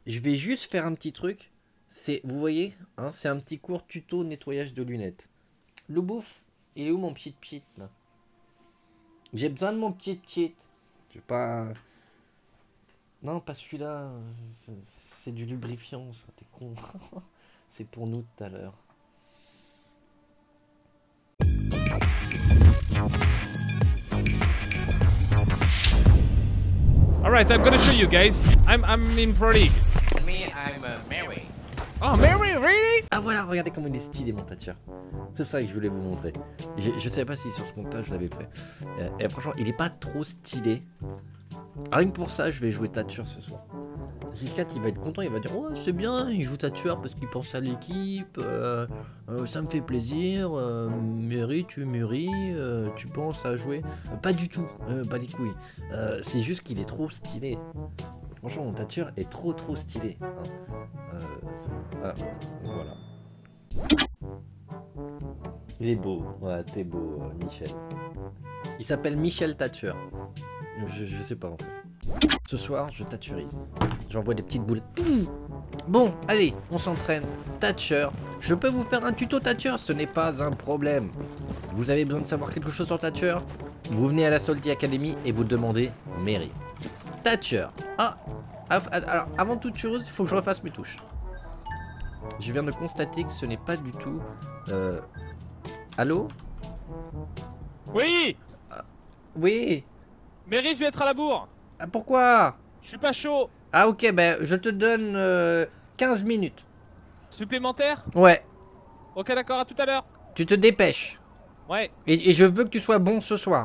Je vais juste faire un petit truc. Vous voyez, hein, c'est un petit court tuto nettoyage de lunettes. Le bouffe, il est où mon petit là? J'ai besoin de mon petit. Je vais pas... Non, pas celui-là. C'est du lubrifiant, ça, t'es con. C'est pour nous tout à l'heure. Alright, I'm gonna show you guys. I'm in Pro League. Me, I'm Mary. Oh, Mary, really? Ah voilà, regardez comment il est stylé mon Thatcher. C'est ça que je voulais vous montrer. Je savais pas si sur ce montage je l'avais fait. Et franchement, il est pas trop stylé. Rien que pour ça, je vais jouer Thatcher ce soir. 6-4, il va être content, il va dire ouais, c'est bien, il joue Thatcher parce qu'il pense à l'équipe, ça me fait plaisir, Mary, tu mûris, tu penses à jouer. Pas du tout, pas les couilles. C'est juste qu'il est trop stylé. Franchement, mon Thatcher est trop stylé. Hein. Voilà. Il est beau, ouais, t'es beau, Michel. Il s'appelle Michel Thatcher. Je sais pas en fait. Ce soir, je Thatcherise. J'envoie des petites boulettes. Bon, allez, on s'entraîne. Thatcher. Je peux vous faire un tuto Thatcher, ce n'est pas un problème. Vous avez besoin de savoir quelque chose sur Thatcher? Vous venez à la Salty Academy et vous demandez Mary. Thatcher. Ah, alors, avant toute chose, il faut que je refasse mes touches. Je viens de constater que ce n'est pas du tout... Allô? Oui. Oui. Mary, je vais être à la bourre. Ah, pourquoi? Je suis pas chaud. Ah ok, ben je te donne 15 minutes. Supplémentaire? Ouais, Ok, d'accord, à tout à l'heure. tu te dépêches. Ouais. Et je veux que tu sois bon ce soir.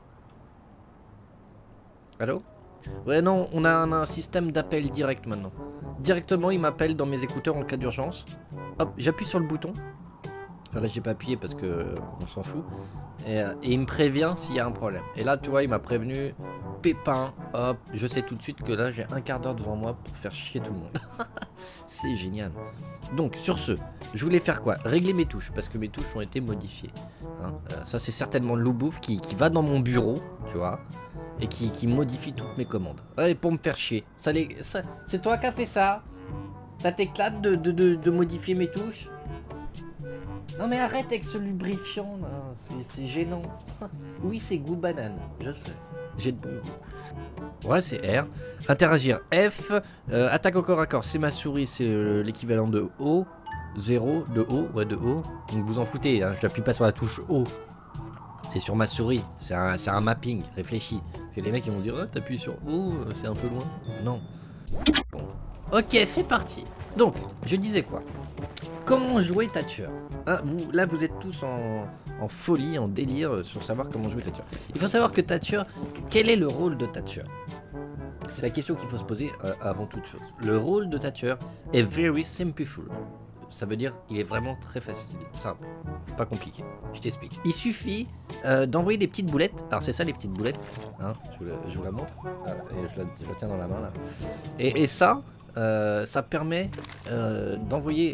Allô? Ouais, non, on a un système d'appel direct maintenant. Directement, il m'appelle dans mes écouteurs en cas d'urgence. Hop, j'appuie sur le bouton. Enfin là, j'ai pas appuyé parce que on s'en fout. Et il me prévient s'il y a un problème. Et là, tu vois, il m'a prévenu. Pépin, hop, je sais tout de suite que là, j'ai un quart d'heure devant moi pour faire chier tout le monde. C'est génial. Donc, sur ce, je voulais faire quoi? Régler mes touches, parce que mes touches ont été modifiées. Hein, ça, c'est certainement Loubouf qui va dans mon bureau, tu vois, et qui modifie toutes mes commandes. Ouais, pour me faire chier. C'est toi qui as fait ça? Ça t'éclate de modifier mes touches? Non mais arrête avec ce lubrifiant là, c'est gênant. Oui, c'est goût banane, je sais. J'ai de bon goût. Ouais, c'est R. Interagir F. Attaque au corps à corps, c'est ma souris, c'est l'équivalent de O. 0, de O, ouais, de O. Donc vous en foutez, hein, j'appuie pas sur la touche O. C'est sur ma souris, c'est un mapping réfléchi. Parce que les mecs ils vont dire, oh, t'appuies sur O, c'est un peu loin. Non. Bon. Ok, c'est parti. Donc, je disais quoi? Comment jouer Thatcher, hein, là vous êtes tous en folie, en délire sur savoir comment jouer Thatcher. Il faut savoir que Thatcher, quel est le rôle de Thatcher? C'est la question qu'il faut se poser avant toute chose. Le rôle de Thatcher est very simple. Ça veut dire il est vraiment très facile, simple, pas compliqué. Je t'explique. Il suffit d'envoyer des petites boulettes. Alors c'est ça les petites boulettes, hein, je vous la montre. Ah, et je la tiens dans la main là. Et ça, ça permet d'envoyer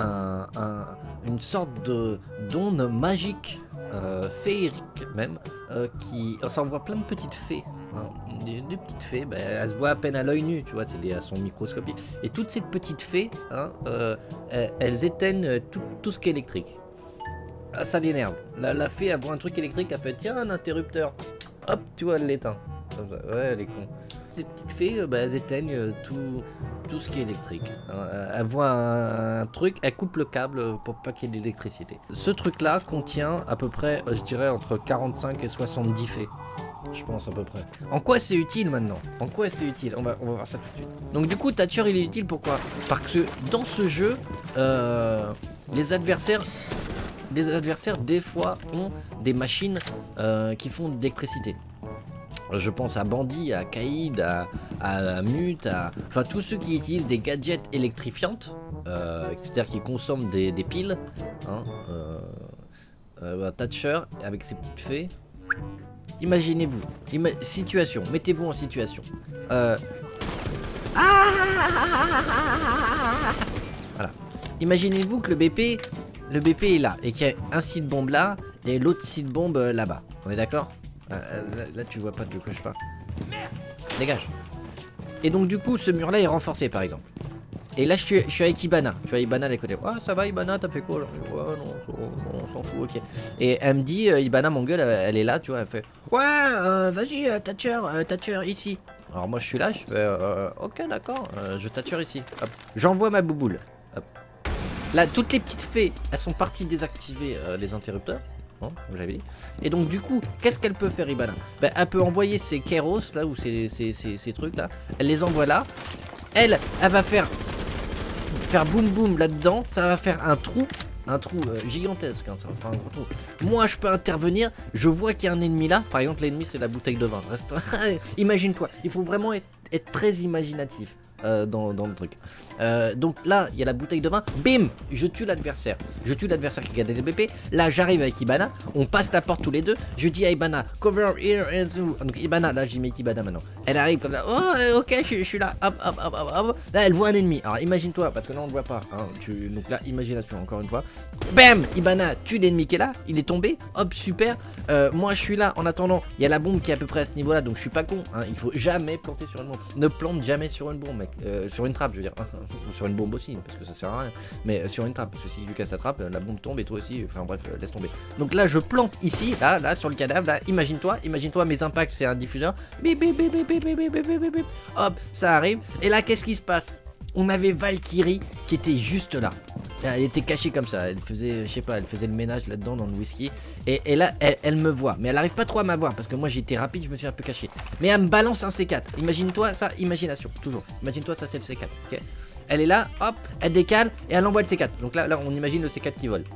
une sorte d'onde magique, féerique même, ça envoie plein de petites fées. Hein. Des petites fées, ben, elles se voient à peine à l'œil nu, tu vois, elles sont microscopiques. Et toutes ces petites fées, hein, elles éteignent tout ce qui est électrique. Ah, ça l'énerve. La fée, elle voit un truc électrique, elle fait tiens, un interrupteur. Hop, tu vois, elle l'éteint. Ouais, elle est con. Ces petites fées, bah, elles éteignent tout ce qui est électrique. Elle voit un truc, elle coupe le câble pour pas qu'il y ait d'électricité. Ce truc-là contient à peu près, je dirais, entre 45 et 70 fées. Je pense à peu près. En quoi c'est utile maintenant? En quoi c'est utile? On va voir ça tout de suite. Donc du coup, Thatcher, il est utile pourquoi? Parce que dans ce jeu, les adversaires, des fois, ont des machines qui font de l'électricité. Je pense à Bandit, à Kaïd, à Mute, enfin tous ceux qui utilisent des gadgets électrifiantes, c'est-à-dire qui consomment des piles. Hein, Thatcher, avec ses petites fées. Imaginez-vous, situation, mettez-vous en situation. Voilà. Imaginez-vous que le BP est là, et qu'il y a un site bombe là, et l'autre site bombe là-bas. On est d'accord? Là tu vois pas de quoi je parle. Dégage. Et donc du coup ce mur là est renforcé par exemple. Et là je suis avec Ibana. Tu vois Ibana elle est à côté. Ouais ça va Ibana, t'as fait quoi là? Ouais non, on s'en fout, ok. Et elle me dit, Ibana mon gueule, elle est là, tu vois, elle fait ouais vas-y Thatcher ici. Alors moi je suis là, je fais ok d'accord, je Thatcher ici. Hop. J'envoie ma bouboule. Hop. Là toutes les petites fées, elles sont parties désactiver les interrupteurs. Comme j'avais dit. Et donc du coup, qu'est-ce qu'elle peut faire Ibana? Ben, elle peut envoyer ses Keros là, ou ces trucs là. Elle les envoie là. Elle va faire boum boum là-dedans. Ça va faire un trou gigantesque, hein, ça va faire un gros trou. Moi je peux intervenir, je vois qu'il y a un ennemi là. Par exemple l'ennemi c'est la bouteille de vin. Reste... Imagine-toi, il faut vraiment être très imaginatif. Dans le truc. Donc là, il y a la bouteille de vin. Bim, je tue l'adversaire. Je tue l'adversaire qui gagne les BP. Là, j'arrive avec Ibana. On passe la porte tous les deux. Je dis à Ibana, cover here and through. Donc Ibana, là, j'y mets Ibana maintenant. Elle arrive comme ça. Oh, ok, je suis là. Hop, hop, hop, hop, hop. Là, elle voit un ennemi. Alors imagine-toi, parce que là, on ne voit pas. Hein, donc là, imagination, encore une fois. Bam, Ibana tue l'ennemi qui est là. Il est tombé. Hop, super. Moi, je suis là. En attendant, il y a la bombe qui est à peu près à ce niveau-là. Donc je suis pas con. Hein, il faut jamais planter sur une bombe. Ne plante jamais sur une bombe, mec. Sur une trappe je veux dire, sur une bombe aussi parce que ça sert à rien, mais sur une trappe parce que si tu casses la trappe la bombe tombe et toi aussi, enfin bref laisse tomber. Donc là je plante ici, là sur le cadavre, là imagine-toi mes impacts c'est un diffuseur, bip bip bip bip bip bip bip bip bip, hop ça arrive et là qu'est-ce qui se passe? On avait Valkyrie qui était juste là. Elle était cachée comme ça, elle faisait, je sais pas, elle faisait le ménage là-dedans dans le whisky. Et là, elle me voit, mais elle arrive pas trop à m'avoir parce que moi j'étais rapide, je me suis un peu caché. Mais elle me balance un C4. Imagine-toi ça, imagination, toujours. Imagine-toi ça, c'est le C4, ok? Elle est là, hop, elle décale et elle envoie le C4. Donc là, on imagine le C4 qui vole.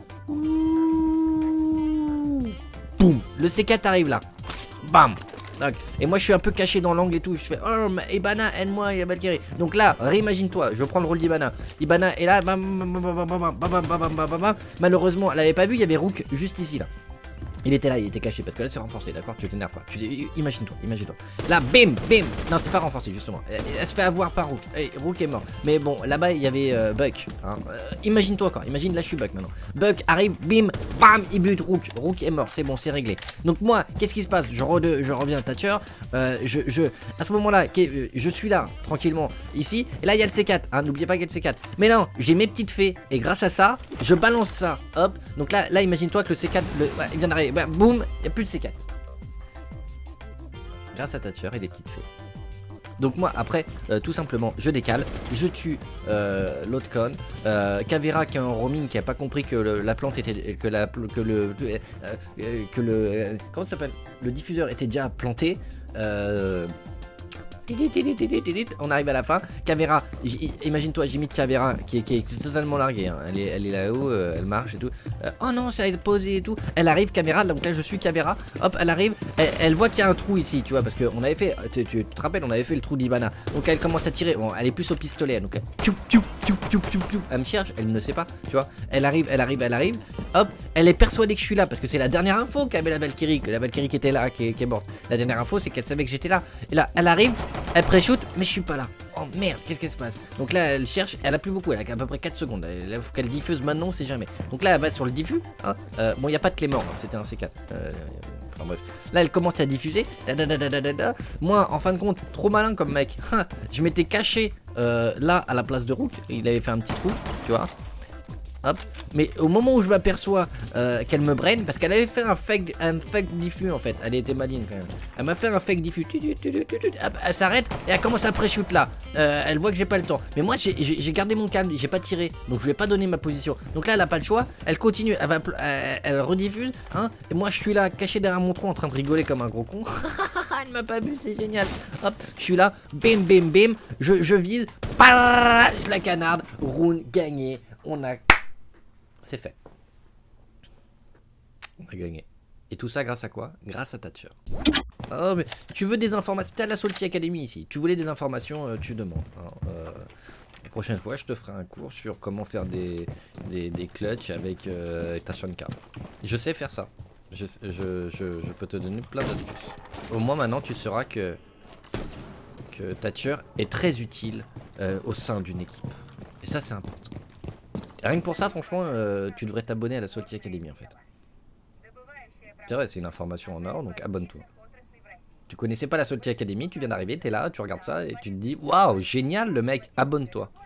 Boum, le C4 arrive là. Bam. Donc, et moi je suis un peu caché dans l'angle et tout. Je fais oh Ibana aide-moi, il y a Valkyrie. Donc là réimagine-toi, je prends le rôle d'Ibana. Ibana est là, malheureusement elle avait pas vu, il y avait Rook juste ici là. Il était là, il était caché parce que là c'est renforcé, d'accord? Tu t'énerves pas. Imagine-toi. Là, bim, bim. Non, c'est pas renforcé justement. Elle se fait avoir par Rook. Rook est mort. Mais bon, là-bas il y avait Buck. Hein. Imagine-toi quoi. Imagine, là je suis Buck maintenant. Buck arrive, bim, bam, il bute Rook. Rook est mort, c'est bon, c'est réglé. Donc moi, qu'est-ce qui se passe? Je reviens à Thatcher. À ce moment-là, je suis là, tranquillement, ici. Et là il y a le C4. Hein, n'oubliez pas qu'il y a le C4. Mais non, j'ai mes petites fées. Et grâce à ça, je balance ça. Hop. Donc là imagine-toi que le C4, il vient d'arriver. Bah, boum, il n'y a plus de C4. Grâce à Thatcher et des petites fées. Donc moi après tout simplement je décale, je tue l'autre con, Caveira qui est un roaming qui a pas compris que la plante était comment ça s'appelle, le diffuseur était déjà planté. On arrive à la fin. Caveira, imagine-toi, j'ai mis Caveira qui est totalement larguée. Hein. Elle est là-haut, elle marche et tout. Oh non, ça a été posé et tout. Elle arrive, Caveira. Donc là, je suis Caveira. Hop, elle arrive. Elle voit qu'il y a un trou ici, tu vois, parce qu'on avait fait. Tu te rappelles, on avait fait le trou d'Ibana. Donc elle commence à tirer. Bon, elle est plus au pistolet. Donc elle me cherche, elle ne sait pas, tu vois. Elle arrive. Hop, elle est persuadée que je suis là parce que c'est la dernière info qu'avait la Valkyrie, qui était là, qui est morte. La dernière info, c'est qu'elle savait que j'étais là. Et là, elle arrive. Elle pré-shoot, mais je suis pas là. Oh merde, qu'est-ce qui se passe? Donc là, elle cherche, elle a plus beaucoup, elle a à peu près 4 secondes. Il faut qu'elle diffuse maintenant, c'est jamais. Donc là, elle va sur le diffus. Hein. Bon, il n'y a pas de clé mort, hein, c'était un C4. Enfin bref. Là, elle commence à diffuser. Moi, en fin de compte, trop malin comme mec. Je m'étais caché là à la place de Rook. Il avait fait un petit trou, tu vois. Hop. Mais au moment où je m'aperçois qu'elle me brain, parce qu'elle avait fait un fake diffus en fait, elle était maligne quand même. Elle m'a fait un fake diffus, elle s'arrête et elle commence à pré-shoot là. Elle voit que j'ai pas le temps. Mais moi j'ai gardé mon calme, j'ai pas tiré, donc je lui ai pas donné ma position. Donc là elle a pas le choix, elle continue, elle rediffuse, hein. Et moi je suis là caché derrière mon tronc en train de rigoler comme un gros con. Elle m'a pas vu, c'est génial. Hop, je suis là, bim bim bim, je vise, je la canarde, round gagné, on a. C'est fait. On a gagné. Et tout ça grâce à quoi? Grâce à Thatcher. Oh mais tu veux des informations? T'as la Salty Academy ici. Tu voulais des informations, tu demandes. Alors, la prochaine fois je te ferai un cours sur comment faire des clutches avec ta Shonka. Je sais faire ça. Je peux te donner plein d'astuces. Au moins maintenant tu sauras que Thatcher est très utile au sein d'une équipe. Et ça c'est important. Rien que pour ça, franchement, tu devrais t'abonner à la Salty Academy en fait. C'est vrai, c'est une information en or, donc abonne-toi. Tu connaissais pas la Salty Academy, tu viens d'arriver, t'es là, tu regardes ça et tu te dis waouh, génial le mec, abonne-toi.